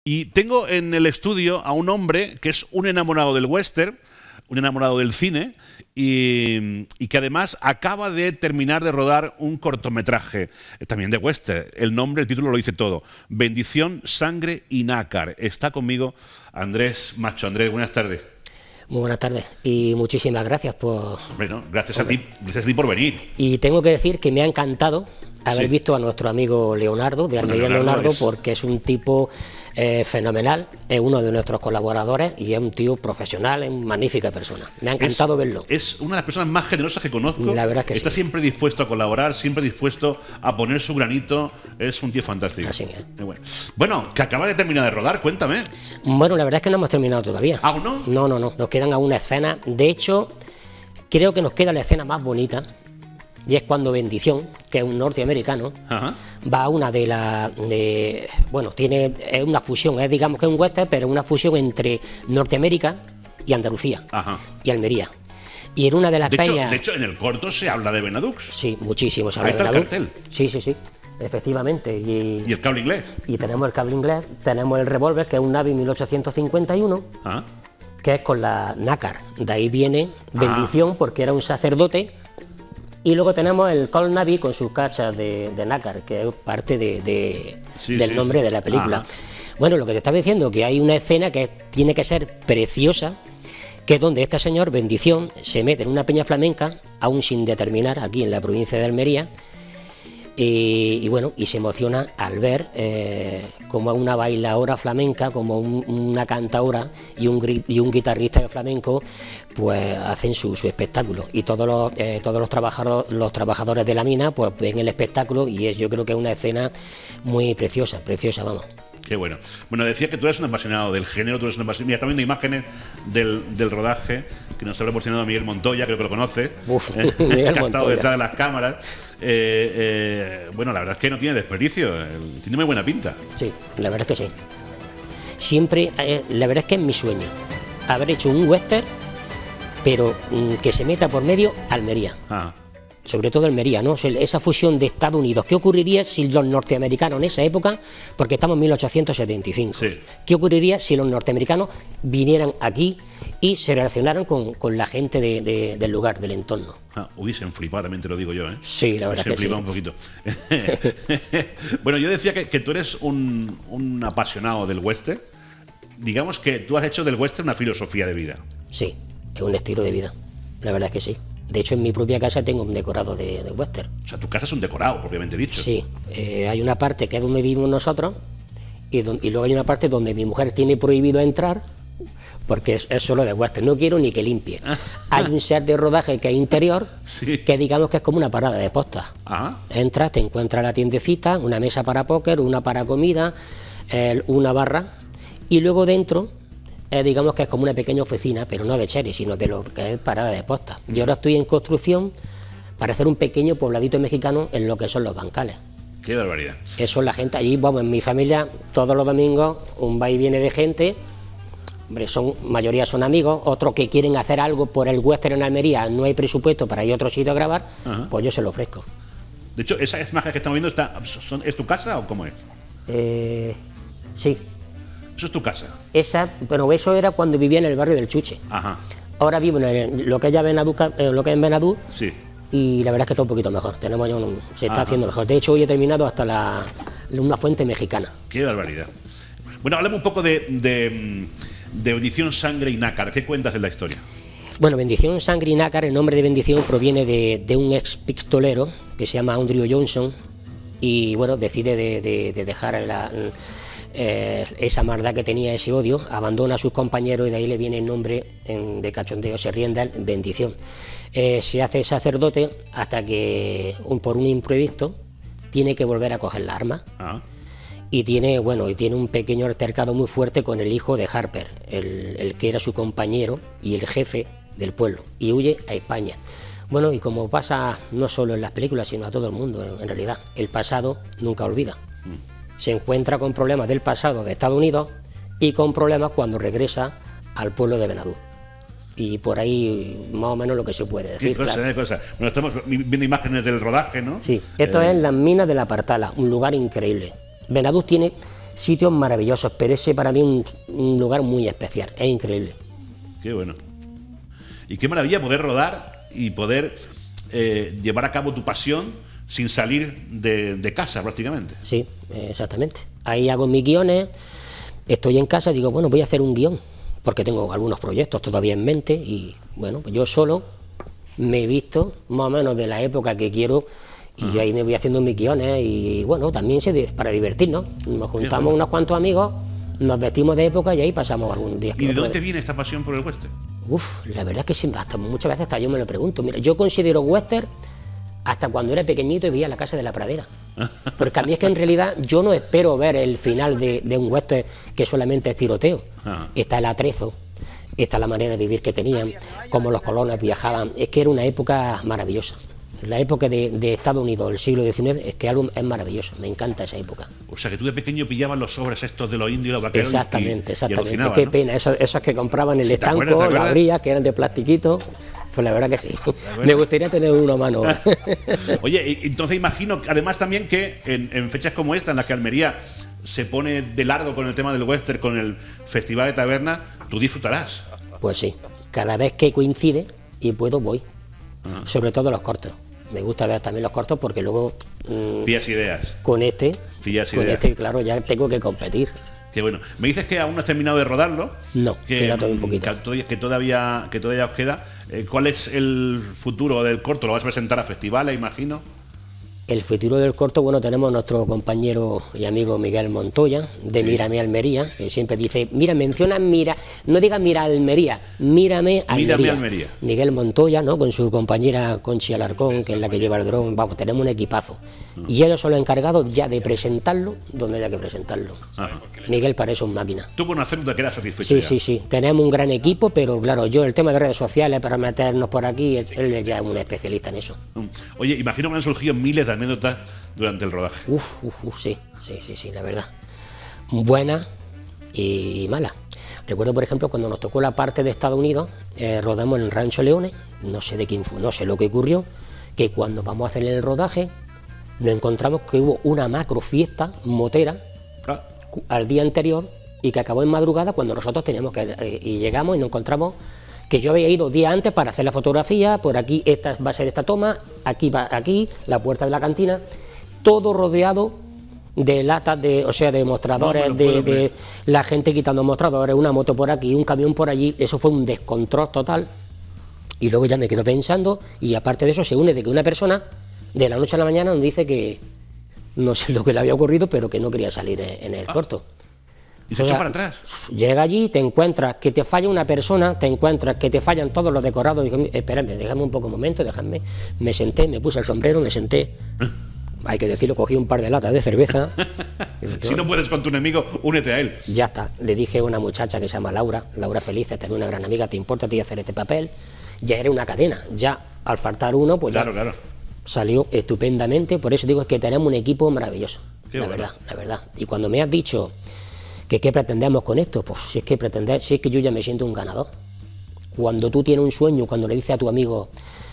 Y tengo en el estudio a un hombre que es un enamorado del western, un enamorado del cine y que además acaba de terminar de rodar un cortometraje también de western. El nombre, el título lo dice todo. Bendición, sangre y nácar. Está conmigo Andrés Macho. Andrés, buenas tardes. Muy buenas tardes y muchísimas gracias por... Bueno, gracias a ti por venir. Y tengo que decir que me ha encantado haber visto a nuestro amigo Leonardo, de Almería Leonardo, porque es un tipo fenomenal, es uno de nuestros colaboradores y es un tío profesional, es una magnífica persona. Me ha encantado verlo. Es una de las personas más generosas que conozco. La verdad es que está siempre dispuesto a colaborar, siempre dispuesto a poner su granito. Es un tío fantástico. Así es. Bueno, que acaba de terminar de rodar, cuéntame. Bueno, la verdad es que no hemos terminado todavía. ¿Aún no? No, nos quedan aún escenas. De hecho, creo que nos queda la escena más bonita. Y es cuando Bendición, que es un norteamericano, va a una bueno, es una fusión, es digamos que es un western, pero es una fusión entre Norteamérica y Andalucía y Almería. Y en una de las peñas... De hecho, en el corto se habla de Benadux. Sí, muchísimo se habla de Benadux. Ahí está el cartel. Sí, efectivamente. ¿Y el cable inglés? Y tenemos el cable inglés, tenemos el revólver, que es un Navy 1851, que es con la nácar. De ahí viene Bendición, porque era un sacerdote. Y luego tenemos el Colt Navy con sus cachas de nácar, que es parte del nombre de la película. Bueno, lo que te estaba diciendo, que hay una escena que tiene que ser preciosa, que es donde este señor, Bendición, se mete en una peña flamenca, aún sin determinar, aquí en la provincia de Almería, y bueno, y se emociona al ver como una bailadora flamenca, como una cantaora y un guitarrista de flamenco, pues hacen su espectáculo. Y todos los trabajadores de la mina pues ven el espectáculo y yo creo que es una escena muy preciosa, vamos. Qué bueno. Bueno, decía que tú eres un apasionado del género, tú eres un apasionado. Mira, estamos viendo imágenes del rodaje que nos ha proporcionado Miguel Montoya, creo que lo conoce, que ha estado detrás de las cámaras. Bueno, la verdad es que no tiene desperdicio, tiene muy buena pinta. Sí, la verdad es que sí. Siempre, la verdad es que es mi sueño haber hecho un western, pero que se meta por medio Almería. Sobre todo Almería, ¿no? Esa fusión de Estados Unidos. ¿Qué ocurriría si los norteamericanos en esa época, porque estamos en 1875, qué ocurriría si los norteamericanos vinieran aquí y se relacionaran con la gente del lugar, del entorno? Hubiesen flipado, también te lo digo yo, ¿eh? Sí, la verdad que sí. Un poquito. Bueno, yo decía que tú eres un apasionado del western. Digamos que tú has hecho del western una filosofía de vida. Sí, es un estilo de vida. La verdad es que sí. De hecho, en mi propia casa tengo un decorado de western. O sea, tu casa es un decorado, propiamente dicho. Sí, hay una parte que es donde vivimos nosotros y luego hay una parte donde mi mujer tiene prohibido entrar porque es solo de western. No quiero ni que limpie. Hay un set de rodaje que es interior, que digamos que es como una parada de postas. Entras, te encuentras la tiendecita, una mesa para póker, una para comida, una barra y luego dentro... digamos que es como una pequeña oficina, pero no de cherry, sino de lo que es parada de posta. Yo ahora estoy en construcción para hacer un pequeño pobladito mexicano en lo que son los bancales. ¡Qué barbaridad! Eso la gente allí, vamos, en mi familia, todos los domingos, un va y viene de gente, hombre, mayoría son amigos, otros que quieren hacer algo por el western en Almería, no hay presupuesto para ir a otro sitio a grabar, pues yo se lo ofrezco. De hecho, esa imagen que estamos viendo, ¿es tu casa o cómo es? Sí. ¿Eso es tu casa? Bueno, eso era cuando vivía en el barrio del Chuche. Ahora vivo en lo que es ya lo que es en Benadú. Sí. Y la verdad es que está un poquito mejor. Se está haciendo mejor. De hecho, hoy he terminado hasta una fuente mexicana. ¡Qué barbaridad! Bueno, hablemos un poco de Bendición, sangre y nácar. ¿Qué cuentas de la historia? Bueno, Bendición, sangre y nácar, el nombre de Bendición proviene de un ex pistolero que se llama Andrew Johnson y bueno, decide de dejar esa maldad que tenía, ese odio, abandona a sus compañeros y de ahí le viene el nombre de cachondeo, se rienda el Bendición. Se hace sacerdote hasta que por un imprevisto tiene que volver a coger la arma y tiene un pequeño altercado muy fuerte con el hijo de Harper, el que era su compañero y el jefe del pueblo, y huye a España. Bueno, y como pasa no solo en las películas, sino a todo el mundo, en realidad, el pasado nunca olvida. Se encuentra con problemas del pasado de Estados Unidos y con problemas cuando regresa al pueblo de Benadú. Y por ahí más o menos lo que se puede decir. Qué cosa. Bueno, estamos viendo imágenes del rodaje, ¿no? Sí, esto es las minas de la Partala, un lugar increíble. Benadú tiene sitios maravillosos, pero ese para mí es un lugar muy especial, es increíble. Qué bueno. Y qué maravilla poder rodar y poder llevar a cabo tu pasión sin salir de casa prácticamente. Sí, exactamente. Ahí hago mis guiones, estoy en casa y digo, bueno, voy a hacer un guión, porque tengo algunos proyectos todavía en mente y bueno, pues yo solo me he visto más o menos de la época que quiero y yo ahí me voy haciendo mis guiones y bueno, también para divertirnos. Nos juntamos unos cuantos amigos, nos vestimos de época y ahí pasamos algún día. ¿Y de dónde te viene esta pasión por el western? La verdad que sí, hasta muchas veces hasta yo me lo pregunto. Mira, yo considero western hasta cuando era pequeñito y veía La Casa de la Pradera. Porque a mí es que en realidad yo no espero ver el final de un western que solamente es tiroteo. Está el atrezo, está la manera de vivir que tenían, cómo los colonos viajaban. Es que era una época maravillosa. La época de Estados Unidos, el siglo XIX, es que algo es maravilloso. Me encanta esa época. O sea, que tú de pequeño pillabas los sobres estos de los indios y los vaqueros. Exactamente. Qué Qué pena, esos que compraban en el estanco, las abrías, que eran de plastiquito. Pues la verdad que sí. Me gustaría tener uno a mano. Oye, entonces imagino, además también que en fechas como esta, en las que Almería se pone de largo con el tema del western, con el Festival de Taberna, tú disfrutarás. Pues sí, cada vez que coincide y puedo voy. Sobre todo los cortos. Me gusta ver también los cortos porque luego... Pillas ideas. Con este, claro, ya tengo que competir. Qué bueno. Me dices que aún no has terminado de rodarlo. No, queda todavía un poquito. Que todavía os queda. ¿Cuál es el futuro del corto? ¿Lo vas a presentar a festivales, imagino? El futuro del corto, bueno, tenemos nuestro compañero y amigo Miguel Montoya, de Mírame Almería, que siempre dice, no diga mira Almería, mírame Almería. Miguel Montoya, ¿no? Con su compañera Conchi Alarcón, que es la que lleva el dron, vamos, tenemos un equipazo. Y ellos son los encargados ya de presentarlo donde haya que presentarlo. Miguel para eso es máquina. Tú con hacerlo te quedas satisfecho. Sí. Tenemos un gran equipo, pero claro, yo el tema de redes sociales para meternos por aquí, él ya es un especialista en eso. Oye, imagino que han surgido miles de anécdotas durante el rodaje. Sí, la verdad. Buenas y malas. Recuerdo, por ejemplo, cuando nos tocó la parte de Estados Unidos, rodamos en el Rancho Leones, no sé de quién fue, no sé lo que ocurrió, que cuando vamos a hacer el rodaje, nos encontramos que hubo una macro fiesta motera al día anterior y que acabó en madrugada cuando nosotros teníamos que y llegamos y nos encontramos que yo había ido días antes para hacer la fotografía, por aquí esta va a ser esta toma, aquí va aquí, la puerta de la cantina, todo rodeado de latas, de mostradores, de la gente quitando mostradores, una moto por aquí, un camión por allí. Eso fue un descontrol total. Y luego ya me quedo pensando, y aparte de eso se une de que una persona de la noche a la mañana nos dice que no sé lo que le había ocurrido, pero que no quería salir en el corto. ¿Y se echó para atrás? Llega allí, te encuentras que te falla una persona, te encuentras que te fallan todos los decorados. Dije, espérame, déjame un poco un momento, déjame. Me senté, me puse el sombrero, me senté. Hay que decirlo, cogí un par de latas de cerveza. Si no puedes con tu enemigo, únete a él. Ya está. Le dije a una muchacha que se llama Laura Feliz, también una gran amiga, ¿te importa a ti hacer este papel? Ya era una cadena. Ya al faltar uno, pues claro. Salió estupendamente. Por eso digo que tenemos un equipo maravilloso. La verdad. Y cuando me has dicho que qué pretendemos con esto, pues si es que yo ya me siento un ganador. Cuando tú tienes un sueño, cuando le dices a tu amigo,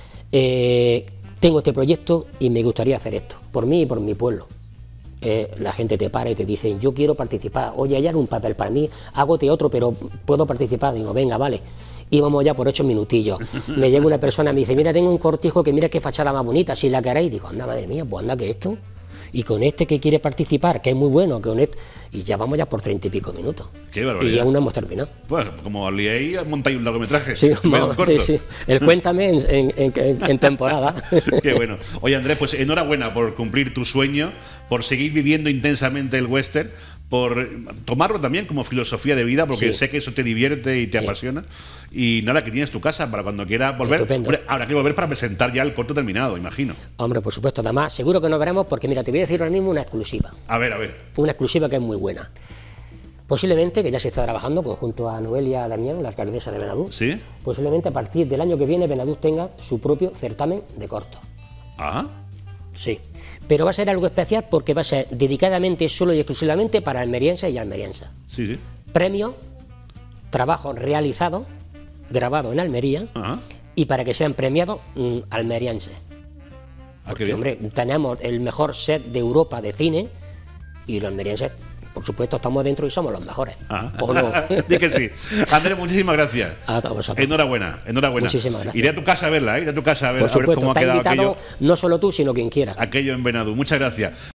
tengo este proyecto y me gustaría hacer esto, por mí y por mi pueblo. La gente te para y te dice, yo quiero participar, oye, hay algún papel para mí, hago teatro, pero puedo participar. Digo, venga, vale. Y vamos ya por 8 minutillos. Me llega una persona, me dice, mira, tengo un cortijo que mira qué fachada más bonita, si la queréis. Digo, anda, madre mía, pues anda que esto. Y con este que quiere participar, que es muy bueno, que con esto, y ya vamos ya por 30 y pico minutos. Qué barbaridad. Y aún no hemos terminado. Pues como liéis, montáis un largometraje. Sí, el Cuéntame en temporada. Qué bueno. Oye, Andrés, pues enhorabuena por cumplir tu sueño, por seguir viviendo intensamente el western, por tomarlo también como filosofía de vida, porque sé que eso te divierte y te apasiona. Y nada, que tienes tu casa para cuando quieras volver. Hombre, habrá que volver para presentar ya el corto terminado, imagino. Hombre, por supuesto, además, seguro que nos veremos, porque mira, te voy a decir ahora mismo una exclusiva. A ver. Una exclusiva que es muy buena. Posiblemente, que ya se está trabajando junto a Noelia Damián, la alcaldesa de Benadús. ¿Sí? Posiblemente a partir del año que viene Benadús tenga su propio certamen de corto. ¿Ah? Sí. Pero va a ser algo especial porque va a ser dedicadamente, solo y exclusivamente para almerienses y almeriensas. Sí. Premio, trabajo realizado, grabado en Almería, y para que sean premiados almerienses. Porque, hombre, tenemos el mejor set de Europa de cine y los almerienses por supuesto, estamos dentro y somos los mejores. ¿O no? Di que sí. Andrés, muchísimas gracias. A todos vosotros. Enhorabuena, enhorabuena. Muchísimas gracias. Iré a tu casa a verla, iré a tu casa a ver, por supuesto, cómo ha quedado invitado, aquello. No solo tú, sino quien quiera. Aquello en Benadú. Muchas gracias.